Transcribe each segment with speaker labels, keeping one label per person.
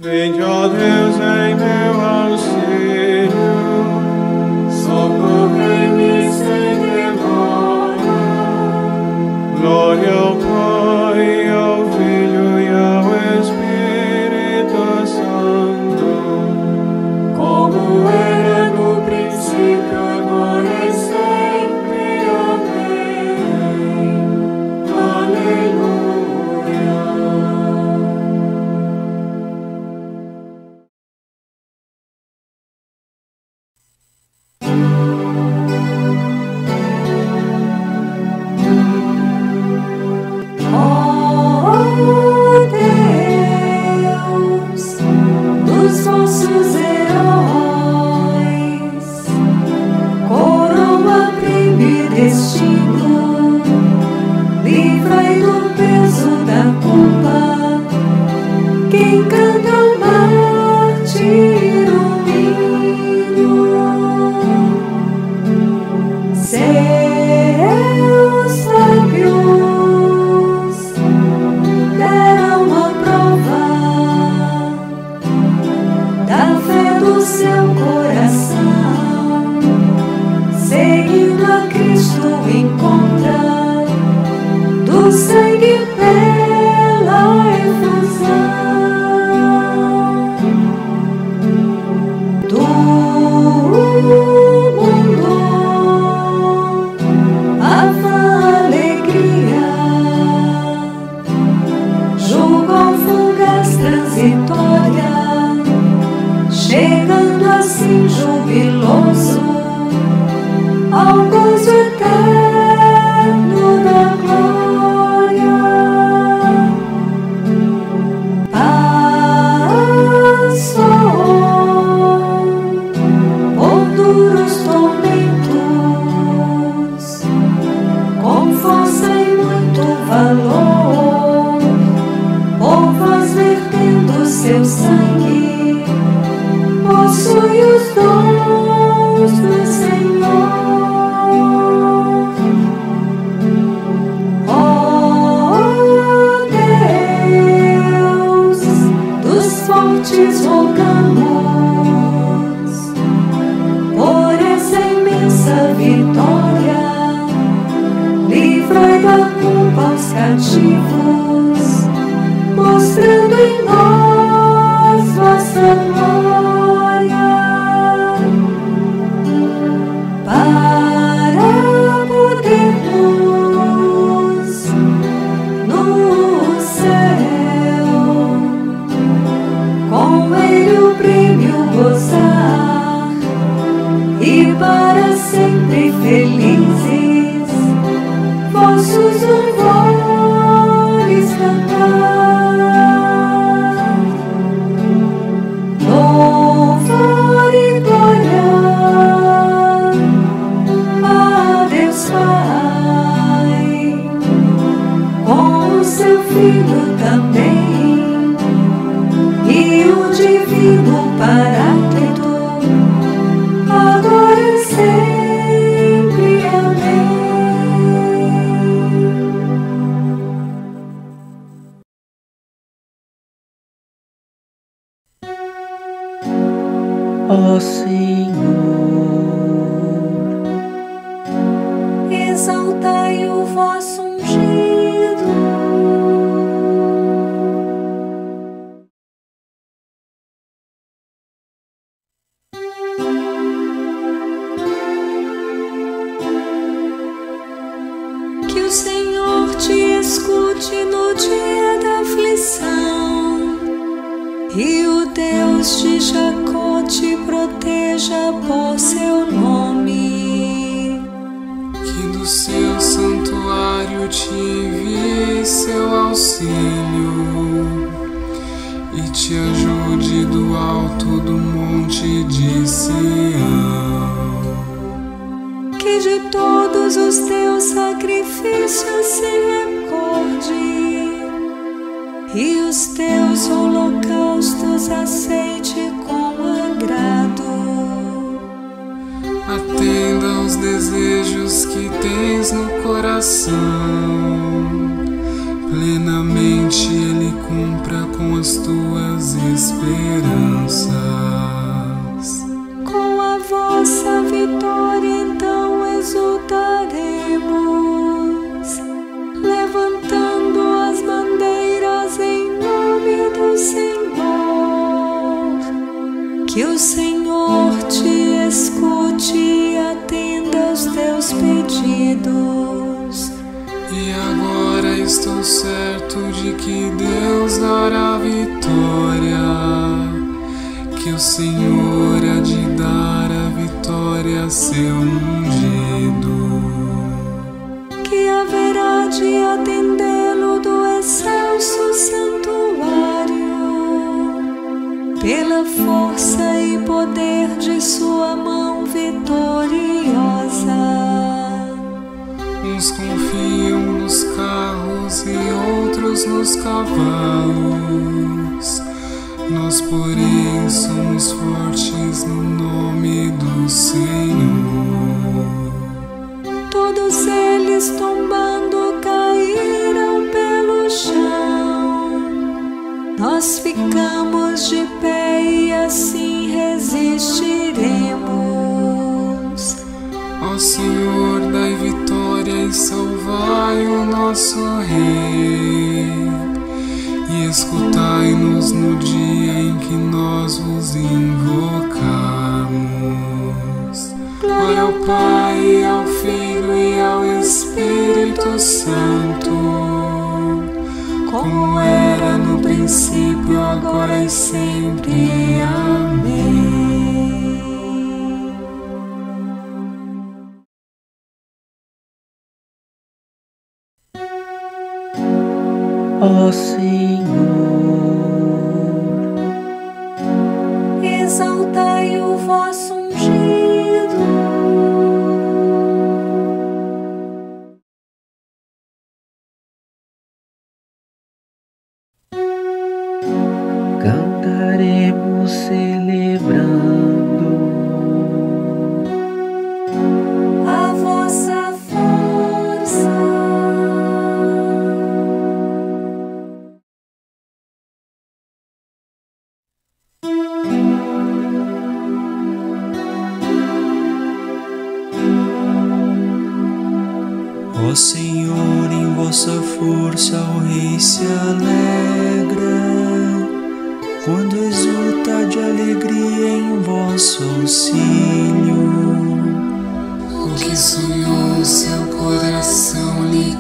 Speaker 1: Vinde, ó Deus, em meu auxílio, socorrei-me sem demora. Glória ao Pai, ao Filho e ao Espírito Santo,
Speaker 2: como era no princípio, agora e sempre. Amém. Aleluia.
Speaker 3: Chegando assim jubiloso ao gozo eterno da glória. Passou por duros tormentos, com força e muito valor, por vós vertendo seu sangue, possui os dons do Senhor. Ó Deus, dos fortes rogamos por essa imensa vitória. Livrai da culpa os cativos, mostrando em nós vossa glória. Para podermos no céu com Ele o prêmio gozar e para sempre felizes vossos louvores cantar. Louvor e glória a Deus Pai, com o seu Filho também, e o divino Paráclito, agora e sempre. Amém.
Speaker 4: Ó Senhor,
Speaker 3: Exaltai o vosso ungido. Que o Senhor te escute no dia da aflição, e o Deus de Jacó te proteja por seu nome.
Speaker 5: Que do seu santuário te envie seu auxílio e te ajude do alto do monte de Sião.
Speaker 3: Que de todos os teus sacrifícios se recorde, e os teus holocaustos aceite com agrado.
Speaker 5: Atenda aos desejos que tens no coração, plenamente Ele cumpra com as tuas tuas esperanças.
Speaker 3: Com a vossa vitória, então exultaremos, levantando as bandeiras em nome do Senhor. Que o Senhor te escute e atenda aos teus pedidos.
Speaker 5: E agora estou certo de que Deus dará vitória, que o Senhor há de dar a vitória a seu ungido,
Speaker 3: que haverá de atendê-lo do excelso santuário, pela força e poder de sua mão vitoriosa.
Speaker 5: Uns confiam nos carros e outros nos cavalos. Nós, porém, somos fortes no nome do Senhor.
Speaker 3: Todos eles tombando caíram pelo chão. Nós ficamos de pé e assim resistiremos.
Speaker 5: Ó Senhor, dai vitória e salvai o nosso Rei, e escutai-nos no dia em que nós vos invocarmos. Glória ao Pai, ao Filho e ao Espírito Santo, como era no princípio, agora e sempre. Amém.
Speaker 4: Ó Senhor,
Speaker 3: Exaltai o vosso ungido.
Speaker 4: cantaremos celebrando
Speaker 3: A vossa força.
Speaker 6: Ó Senhor, em vossa força o Rei se alegra, quando exulta de alegria em vosso auxílio.
Speaker 5: O que sonhou seu coração lhe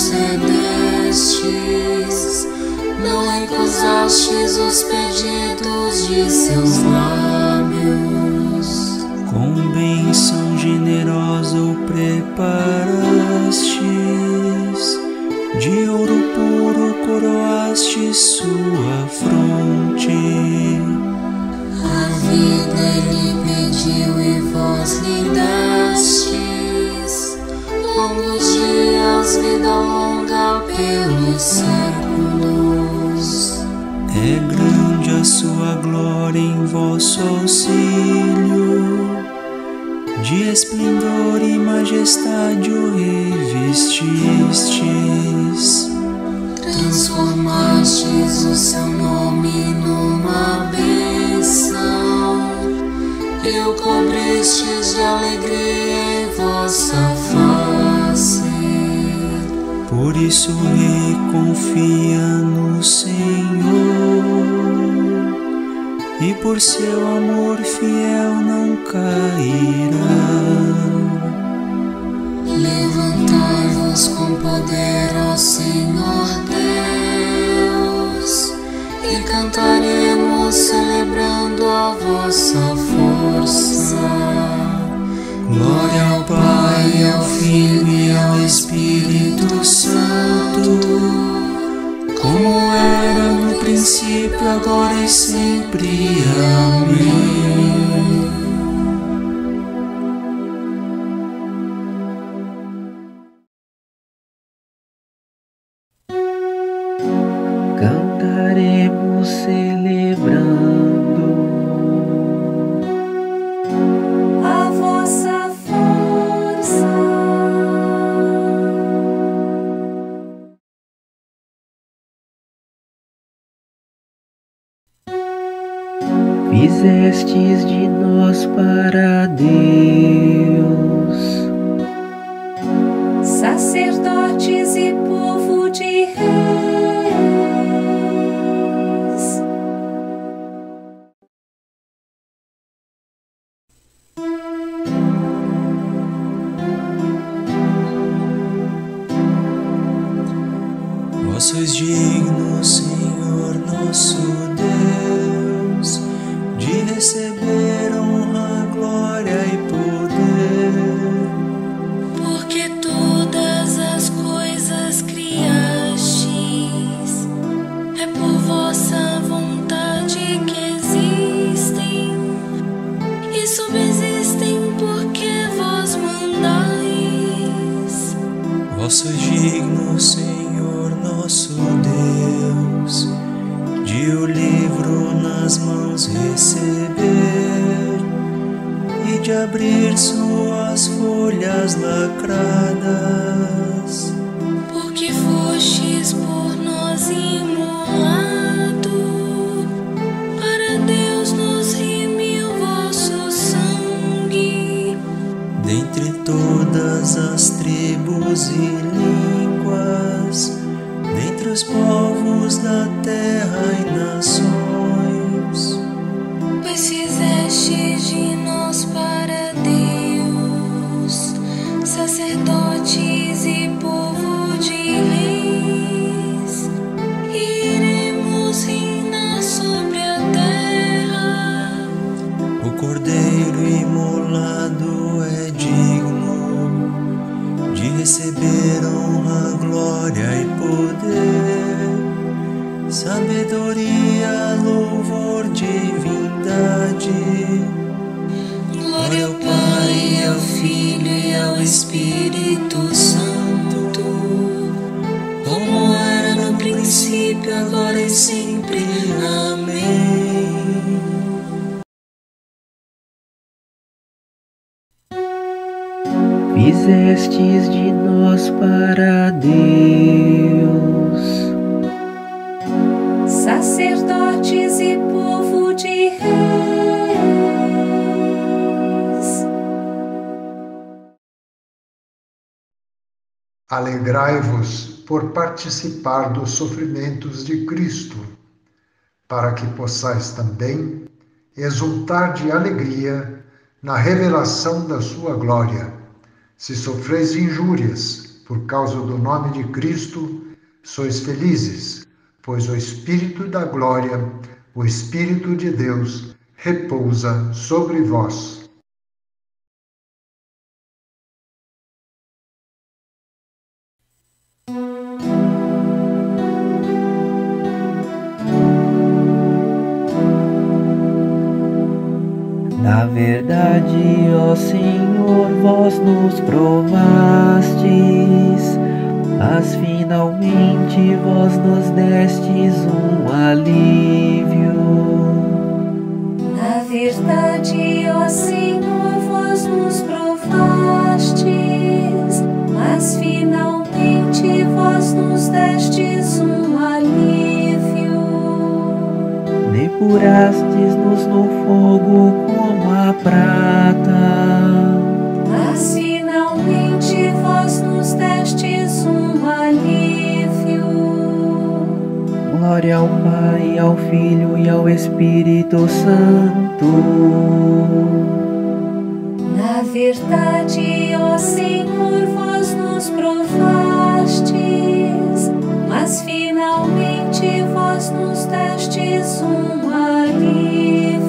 Speaker 5: concedestes, não recusastes os pedidos de seus lábios.
Speaker 6: Com bênção generosa o preparastes, de ouro puro coroaste sua fronte.
Speaker 5: A vida ele pediu e vós lhe dastes, longos dias, vida longa pelos séculos.
Speaker 6: É grande a sua glória em vosso auxílio, de esplendor e majestade o revestistes.
Speaker 5: Transformastes o seu nome numa bênção, e o cobristes de alegria em vossa face.
Speaker 6: Por isso o Rei confia no Senhor, e por seu amor fiel não cairá.
Speaker 5: Levantai-vos com poder, ó Senhor Deus, e cantaremos celebrando a vossa força.
Speaker 6: Glória ao Pai, ao Filho e ao Espírito Santo, como era no princípio, agora e sempre. Amém.
Speaker 4: cantaremos celebrando fizestes de nós para Deus
Speaker 3: sacerdotes e povo de reis.
Speaker 6: Vós sois digno, Senhor nosso Deus, de receber honra, glória e poder.
Speaker 2: Porque todas as coisas criastes, é por vossa vontade que existem e subsistem porque vós mandais.
Speaker 6: Vós sois digno, Senhor nosso Deus, de o livro nas mãos receber e de abrir suas folhas lacradas.
Speaker 2: Porque fostes por nós imolado, para Deus nos remiu vosso sangue.
Speaker 6: Dentre todas as tribos e línguas, dentre os povos da terra e nações,
Speaker 2: Pois fizestes de nós para Deus sacerdotes e povo de reis, e iremos reinar sobre a terra.
Speaker 6: o Cordeiro imolado é digno de receber honra, glória e poder, sabedoria, louvor, divindade.
Speaker 2: Glória ao Pai, ao Filho e ao Espírito Santo, como era no princípio, agora e sempre. Amém.
Speaker 4: fizestes de nós para Deus
Speaker 3: Sacerdotes e povo de reis.
Speaker 7: Alegrai-vos por participar dos sofrimentos de Cristo, para que possais também exultar de alegria na revelação da sua glória. Se sofreis injúrias por causa do nome de Cristo, sois felizes, pois o Espírito da glória, o Espírito de Deus, repousa sobre vós.
Speaker 4: Na verdade, ó Senhor, vós nos provastes, mas finalmente vós nos destes um alívio.
Speaker 3: Na verdade, ó Senhor, vós nos provastes, mas finalmente vós nos destes um alívio.
Speaker 4: Depurastes-nos no fogo como a prata,
Speaker 3: Mas finalmente vós nos destes um alívio.
Speaker 4: glória ao Pai, ao Filho e ao Espírito Santo.
Speaker 3: Na verdade, ó Senhor, vós nos provastes, mas finalmente vós nos destes um alívio.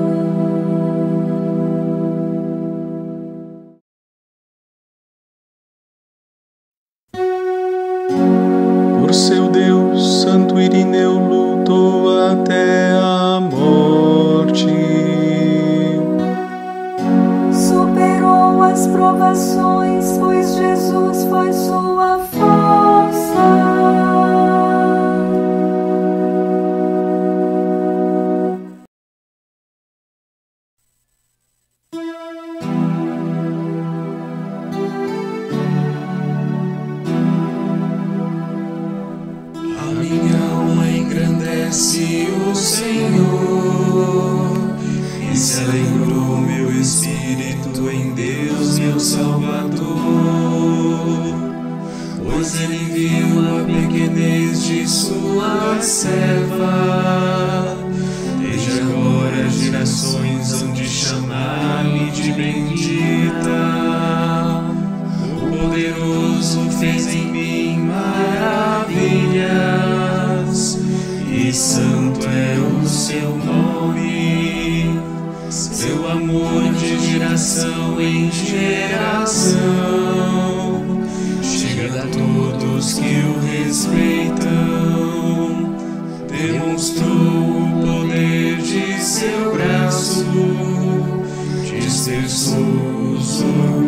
Speaker 1: Por seu Deus, Santo Irineu lutou até a morte.
Speaker 3: Superou as provações, pois Jesus foi sua força.
Speaker 5: A minha alma engrandece o Senhor, se alegrou meu espírito em Deus, meu Salvador, pois Ele viu a pequenez de sua serva. Desde agora gerações hão de chamar-me de bendita. O poderoso fez em mim maravilhas, e santo é o seu nome. Seu amor de geração em geração chega a todos que o respeitam. Demonstrou o poder de seu braço, dispersou os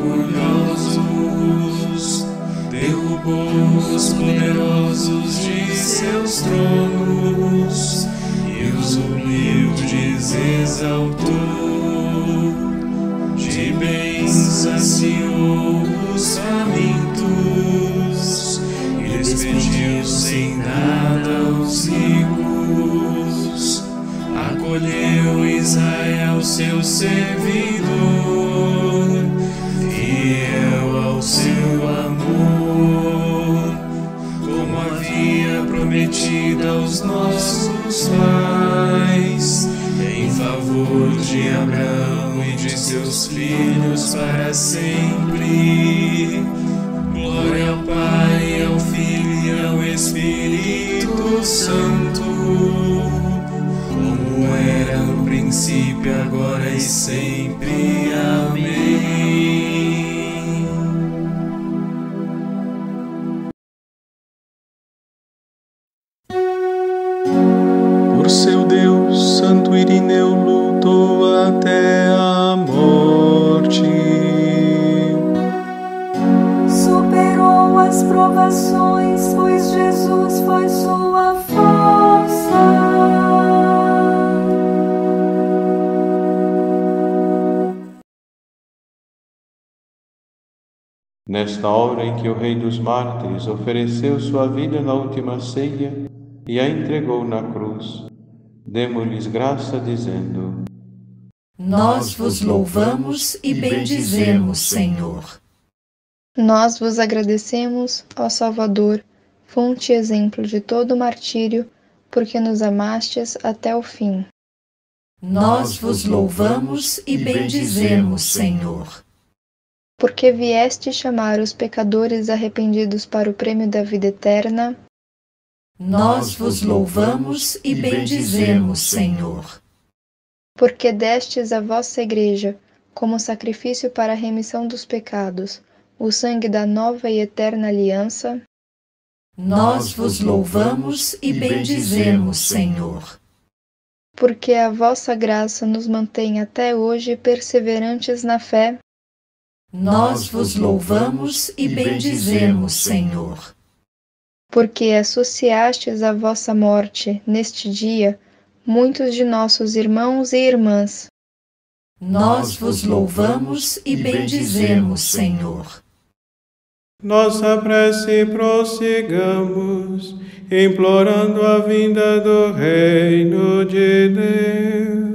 Speaker 5: orgulhosos, derrubou os poderosos de seus tronos e os humildes exaltou. De bens saciou os famintos e despediu sem nada os ricos. Acolheu Israel, seu servidor, fiel ao seu amor, como havia prometido aos nossos pais, em favor de Abraão e de seus filhos para sempre. Glória ao Pai, ao Filho e ao Espírito Santo, como era no princípio, agora e sempre. Amém.
Speaker 1: Por seu Deus, Santo Irineu lutou até a morte.
Speaker 3: Superou as provações, pois Jesus foi sua força.
Speaker 4: Nesta hora em que o Rei dos Mártires ofereceu sua vida na última ceia e a entregou na cruz, demos-lhes graça dizendo:
Speaker 2: Nós vos louvamos e bendizemos, Senhor.
Speaker 8: Nós vos agradecemos, ó Salvador, fonte e exemplo de todo martírio, porque nos amastes até o fim.
Speaker 2: Nós vos louvamos e bendizemos, Senhor.
Speaker 8: Porque vieste chamar os pecadores arrependidos para o prêmio da vida eterna.
Speaker 2: Nós vos louvamos e bendizemos, Senhor.
Speaker 8: Porque destes à vossa Igreja, como sacrifício para a remissão dos pecados, o sangue da nova e eterna aliança.
Speaker 2: Nós vos louvamos e bendizemos, Senhor.
Speaker 8: Porque a vossa graça nos mantém até hoje perseverantes na fé.
Speaker 2: Nós vos louvamos e bendizemos, Senhor.
Speaker 8: Porque associastes à vossa morte, neste dia, muitos de nossos irmãos e irmãs.
Speaker 2: Nós vos louvamos e bendizemos, Senhor.
Speaker 1: Nossa prece prossigamos, implorando a vinda do Reino de Deus.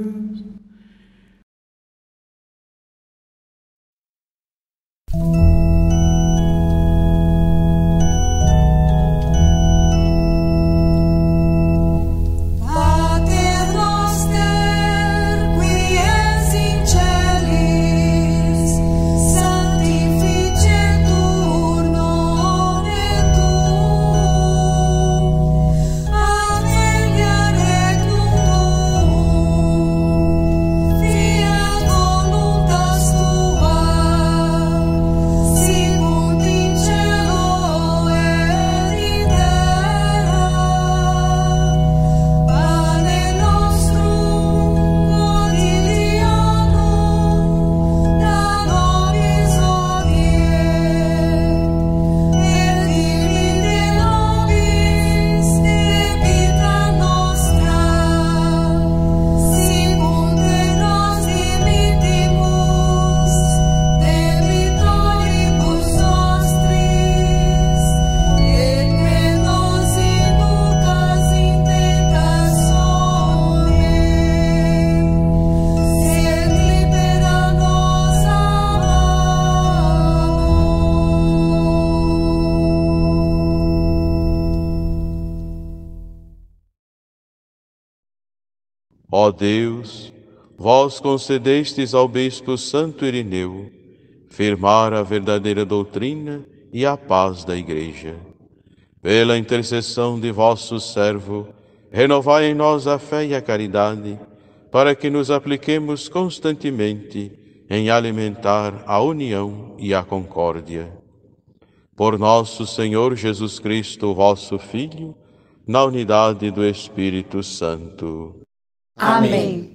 Speaker 4: Ó Deus, vós concedestes ao bispo Santo Irineu firmar a verdadeira doutrina e a paz da Igreja. Pela intercessão de vosso servo, renovai em nós a fé e a caridade, para que nos apliquemos constantemente em alimentar a união e a concórdia. Por nosso Senhor Jesus Cristo, vosso Filho, na unidade do Espírito Santo.
Speaker 2: Amém.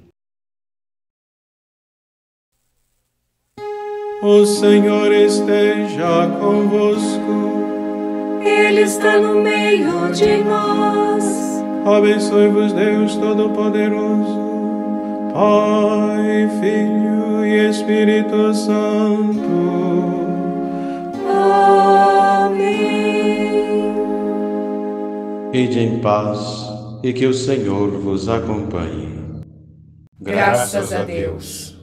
Speaker 1: O Senhor esteja convosco.
Speaker 3: Ele está no meio de nós.
Speaker 1: Abençoe-vos Deus Todo-Poderoso, Pai, Filho e Espírito Santo.
Speaker 3: Amém.
Speaker 4: Ide em paz e que o Senhor vos acompanhe.
Speaker 2: Graças a Deus.